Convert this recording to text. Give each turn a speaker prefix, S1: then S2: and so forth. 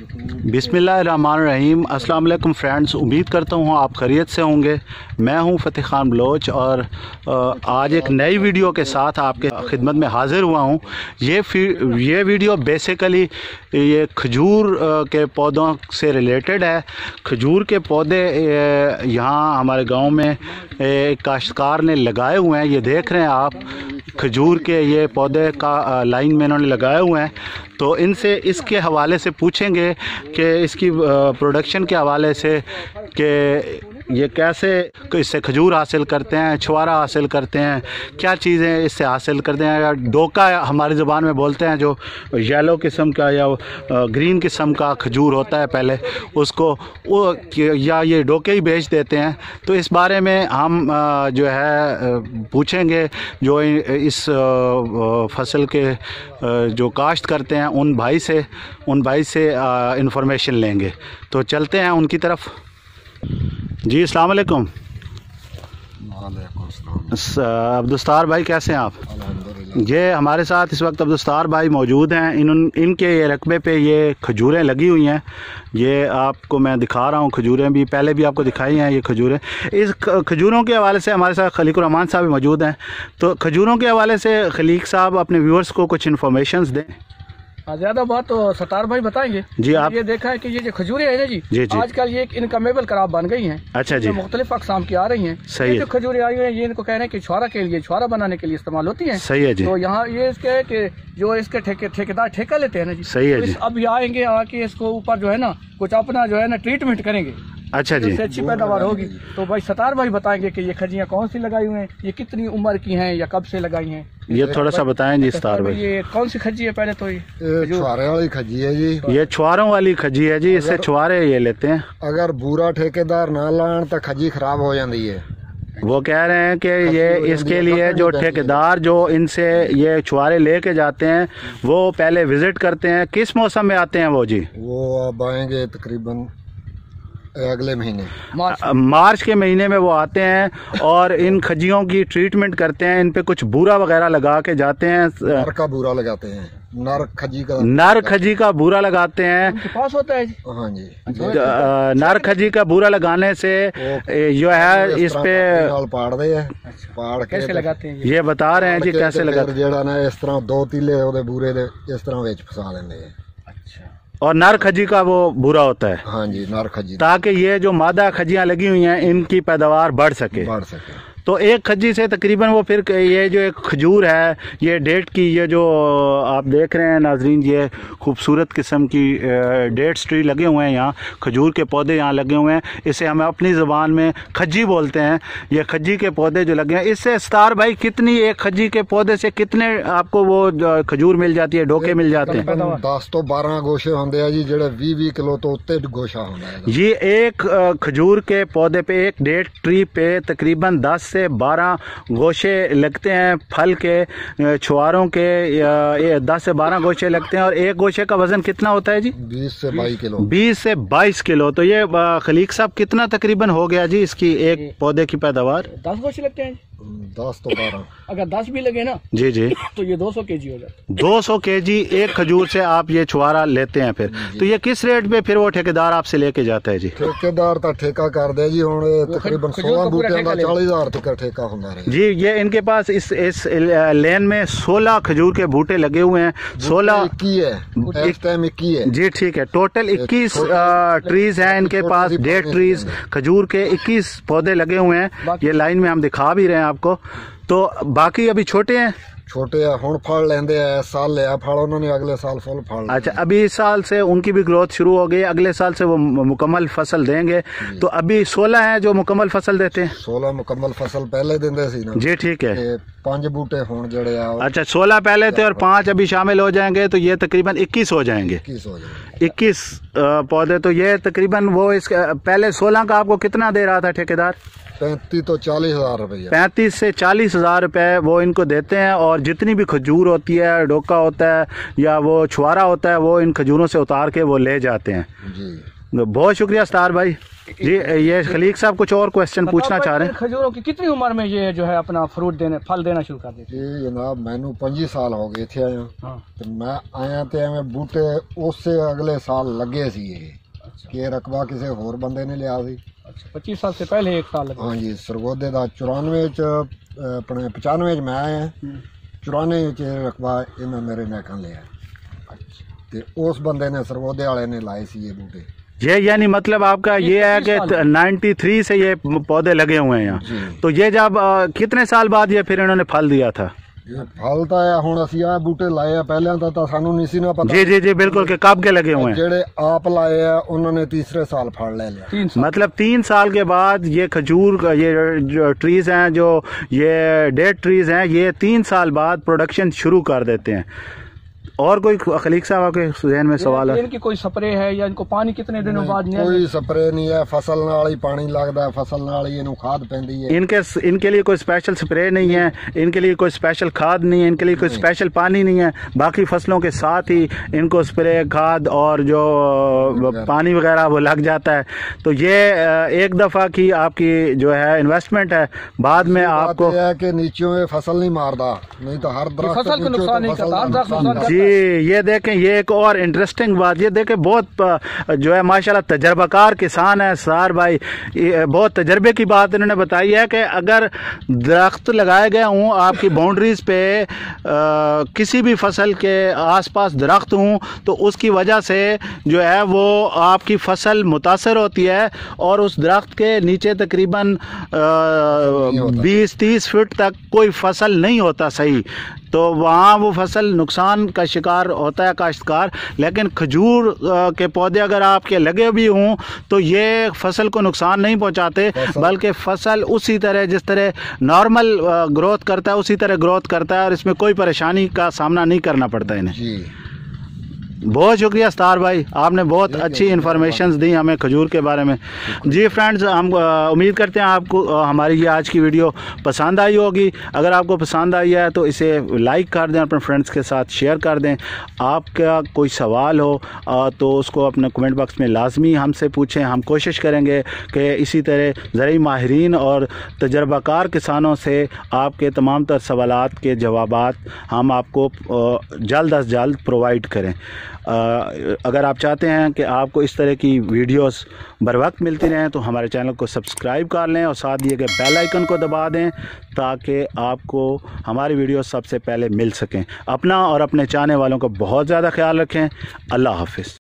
S1: बिस्मिल्लाहिर्रहमानिर्रहीम। अस्सलाम वालेकुम फ्रेंड्स, उम्मीद करता हूँ आप खैरियत से होंगे। मैं हूँ फ़तेह ख़ान बलोच और आज एक नई वीडियो के साथ आपके खिदमत में हाज़िर हुआ हूँ। ये वीडियो बेसिकली ये खजूर के पौधों से रिलेटेड है। खजूर के पौधे यहाँ हमारे गांव में एक काश्तकार ने लगाए हुए हैं। ये देख रहे हैं आप, खजूर के ये पौधे का लाइन में इन्होंने लगाए हुए हैं। तो इनसे इसके हवाले से पूछेंगे कि इसकी प्रोडक्शन के हवाले से कि ये कैसे इससे खजूर हासिल करते हैं, छुआरा हासिल करते हैं, क्या चीज़ें इससे हासिल करते हैं। या डोका हमारी ज़ुबान में बोलते हैं, जो येलो किस्म का या ग्रीन किस्म का खजूर होता है पहले उसको, वो या ये डोके ही बेच देते हैं। तो इस बारे में हम जो है पूछेंगे जो इस फसल के जो काश्त करते हैं उन भाई से इंफॉर्मेशन लेंगे। तो चलते हैं उनकी तरफ। जी अस्सलाम वालेकुम। अब्दुस्तार भाई कैसे हैं आप? ये हमारे साथ इस वक्त अब्दुस्तार भाई मौजूद हैं। इनके ये रकबे पे ये खजूरें लगी हुई हैं। ये आपको मैं दिखा रहा हूँ, खजूरें भी पहले भी आपको दिखाई हैं। ये खजूरें, इस खजूरों के हवाले से हमारे साथ खलीकुर रहमान साहब भी मौजूद हैं। तो खजूरों के हवाले से खलीक साहब अपने व्यूअर्स को कुछ इन्फॉर्मेशन दें।
S2: ज़्यादा बात तो सतार भाई बताएंगे जी। आप ये देखा है कि ये जो खजूरें हैं ना जी, आजकल ये एक इनकमेबल करार बन गई हैं। अच्छा जी, मुख्तलिफ अक़साम की आ रही हैं। सही है। जो खजूरें आई हुई हैं ये इनको कह रहे हैं कि छुआरा के लिए, छुआरा बनाने के लिए इस्तेमाल होती हैं। सही है जी। तो यहाँ ये इसके कि जो इसके ठेकेदार ठेका लेते हैं ना जी। सही है जी। अब ये आएंगे, आके इसको ऊपर जो है ना कुछ अपना जो है ना ट्रीटमेंट करेंगे। अच्छा जी, इससे अच्छी पैदावार होगी। तो भाई सतार भाई बताएंगे कि ये खजियाँ कौन सी लगाई हुई हैं, ये कितनी उम्र की हैं या कब से लगाई हैं,
S1: ये थोड़ा सा बताएं जी सतार भाई।
S2: ये कौन सी खजी है? पहले तो ये
S3: छुआरे वाली खजी है जी।
S1: ये छुआरों वाली खजी है जी, इससे छुआरे ये लेते हैं।
S3: अगर बुरा ठेकेदार ना लान तो खजी खराब हो जाती है।
S1: वो कह रहे हैं कि ये इसके लिए जो ठेकेदार जो इनसे ये छुआरे लेके जाते हैं वो पहले विजिट करते हैं। किस मौसम में आते हैं वो जी?
S3: वो अब आएंगे तकरीबन अगले महीने
S1: मार्च के महीने में वो आते हैं और इन खजियों की ट्रीटमेंट करते हैं। इन पे कुछ बूरा वगैरह लगा के जाते हैं।
S3: नर का बूरा लगाते हैं, नर
S1: खजी का बूरा लगाते हैं।
S2: पास होता है जी।
S3: हाँ जी।
S1: नर खजी का बूरा लगाने से जो है इस पे
S3: पाड़ दे है, पाड़ के
S2: कैसे लगाते हैं
S1: ये बता रहे हैं जी कैसे लगाते हैं।
S3: इस तरह दो तीले ओदे बूरे दे इस तरह विच फसा देंगे।
S2: अच्छा।
S1: और नर खजी का वो बुरा होता है।
S3: हाँ जी, नर खजी, ताकि
S1: ये जो मादा खजियां लगी हुई हैं इनकी पैदावार बढ़ सके। तो एक खजी से तकरीबन वो फिर ये जो एक खजूर है ये डेट की, ये जो आप देख रहे हैं नाजरीन, ये खूबसूरत किस्म की डेट्स ट्री लगे हुए हैं। यहाँ खजूर के पौधे यहाँ लगे हुए हैं। इसे हम अपनी ज़बान में खजी बोलते हैं। ये खजी के पौधे जो लगे हैं, इससे सतार भाई कितनी एक खजी के पौधे से कितने आपको वो खजूर मिल जाती है, डोके मिल जाते हैं?
S3: 10 तो 12 गोशे होंगे हैं जी, जेड़े 20 किलो तो उत्ते गोशा होता है।
S1: ये एक खजूर के पौधे पे, एक डेट ट्री पे तकरीबन 10 से 12 गोशे लगते हैं। फल के छुआरों के 10 से 12 गोशे लगते हैं। और एक गोशे का वजन कितना होता है जी?
S3: 20 से 22 किलो।
S1: 20 से 22 किलो। तो ये खलीक साहब कितना तकरीबन हो गया जी इसकी एक पौधे की पैदावार?
S2: 10 गोशे लगते हैं।
S3: 10 तो 12।
S2: अगर 10 भी लगे ना जी जी तो ये 200 केजी हो जाता है। 200
S1: केजी एक खजूर से आप ये छुआरा लेते हैं फिर। तो ये किस रेट पे फिर वो ठेकेदार आपसे लेके जाता है जी?
S3: ठेकेदार तो ठेका कर दे जी, हुण तकरीबन 16 बूटियां दा 40,000 तक ठेका होता है
S1: जी। ये इनके पास इस लेन में 16 खजूर के बूटे लगे हुए हैं। 16
S3: है इस टाइम 21 है जी।
S1: ठीक है, टोटल 21 ट्रीज हैं इनके पास, डेट ट्रीज खजूर के 21 पौधे लगे हुए हैं। ये लाइन में हम दिखा भी रहे हैं आपको। तो बाकी अभी छोटे हैं,
S3: छोटे हुण फल लेंदे है। साल लिया फल उन्होंने, अगले साल फुल फल।
S1: अच्छा, अभी इस साल से उनकी भी ग्रोथ शुरू हो गई, अगले साल से वो मुकम्मल फसल देंगे। तो अभी 16 हैं जो मुकम्मल फसल देते हैं।
S3: 16 मुकम्मल फसल पहले देंदे सी ना
S1: जी। ठीक है,
S3: 5 बूटे हों जड़े।
S1: अच्छा, 16 पहले थे और 5 अभी शामिल हो जाएंगे, तो ये तकरीबन 21 हो जाएंगे। 21 पौधे। तो ये तकरीबन वो इस पहले 16 का आपको कितना दे रहा था ठेकेदार?
S3: 35 तो 40,000 रुपये।
S1: 35 से 40,000 रुपये वो इनको देते हैं। और जितनी भी खजूर होती है, डोका होता है या वो छुआरा होता है, वो इन खजूरों से उतार के वो ले जाते हैं जी। बहुत शुक्रिया सतार भाई जी। ये खलीक साहब कुछ और क्वेश्चन पूछना चाह रहे हैं।
S2: खजूरों की कितनी उम्र में ये जो है अपना फ्रूट देने फल देना शुरू कर देते?
S3: जी जनाब मैनू 25 साल हो गए थे आया।
S2: हाँ।
S3: तो मैं आया तो एवं बूटे उससे अगले साल लगे सी ये। अच्छा। कि रकबा किसी होर बंदे ने लिया सी।
S2: अच्छा 25 साल से पहले 1 साल लगा।
S3: हाँ जी सरगोदे का 94 अपने 95 मैं आया 94 रकबा इन्हें मेरे नैका लिया। अच्छा। उस बंदे ने सरगोदे वाले ने लाए सी ये बूटे।
S1: ये यानी मतलब आपका ये है कि 93 से ये पौधे लगे हुए हैं यहाँ। तो ये जब कितने साल बाद ये फिर इन्होंने फल दिया था?
S3: ये फल तो है हुण असीं आ बूटे लाए आ, पहले तो सानू नहीं सी ना पता।
S1: जी जी जी बिल्कुल के कब के लगे हुए हैं।
S3: जेड़े आप लाए आ उन्होंने तीसरे साल फल ले लिया।
S1: मतलब 3 साल के बाद ये खजूर का ये जो ट्रीज हैं जो ये डेड ट्रीज हैं ये 3 साल बाद प्रोडक्शन शुरू कर देते हैं। और कोई खलीक साहब आपके ज़हन में सवाल है?
S2: इनकी कोई स्प्रे है या इनको पानी कितने दिनों बाद?
S3: कोई स्प्रे नहीं है, फसल नाल ही पानी लगता है, फसल नाल ही इन्हें खाद पैंदी है।
S1: इनके लिए कोई स्पेशल स्प्रे नहीं है, इनके लिए कोई स्पेशल खाद नहीं है, इनके लिए कोई स्पेशल पानी नहीं है। बाकी फसलों के साथ ही इनको स्प्रे खाद और जो पानी वगैरह वो लग जाता है। तो ये एक दफ़ा की आपकी जो है इन्वेस्टमेंट है, बाद में आपको
S3: है कि नीचे फसल नहीं मारता, नहीं तो हर
S2: फसल को नुकसान नहीं करता।
S1: जी ये देखें, ये एक और इंटरेस्टिंग बात, ये देखें बहुत जो है माशाल्लाह तजर्बाकार किसान है सार भाई, बहुत तजर्बे की बात इन्होंने बताई है कि अगर दरख्त लगाए गए हों आपकी बाउंड्रीज पे किसी भी फसल के आसपास दरख्त हों तो उसकी वजह से जो है वो आपकी फसल मुतासर होती है और उस दरख्त के नीचे तकरीबन 20-30 फीट तक कोई फसल नहीं होता सही, तो वहाँ वो फसल नुकसान का शिकार होता है काश्तकार। लेकिन खजूर के पौधे अगर आपके लगे भी हों तो ये फसल को नुकसान नहीं पहुँचाते, बल्कि फसल उसी तरह जिस तरह नॉर्मल ग्रोथ करता है उसी तरह ग्रोथ करता है और इसमें कोई परेशानी का सामना नहीं करना पड़ता इन्हें।
S3: जी
S1: बहुत शुक्रिया स्टार भाई, आपने बहुत अच्छी इन्फॉर्मेशन दी हमें खजूर के बारे में। जी फ्रेंड्स, हम उम्मीद करते हैं आपको हमारी ये आज की वीडियो पसंद आई होगी। अगर आपको पसंद आई है तो इसे लाइक कर दें, अपने फ्रेंड्स के साथ शेयर कर दें। आपका कोई सवाल हो तो उसको अपने कमेंट बॉक्स में लाजमी हमसे पूछें। हम कोशिश करेंगे कि इसी तरह ज़रूरी माहिरीन और तजर्बाकार किसानों से आपके तमाम तर सवालात के जवाबात हम आपको जल्द अज जल्द प्रोवाइड करें। अगर आप चाहते हैं कि आपको इस तरह की वीडियोस बर वक्त मिलती रहें तो हमारे चैनल को सब्सक्राइब कर लें और साथ दिए गए बेल आइकन को दबा दें ताकि आपको हमारी वीडियो सबसे पहले मिल सकें। अपना और अपने चाहने वालों का बहुत ज़्यादा ख्याल रखें। अल्लाह हाफिज़।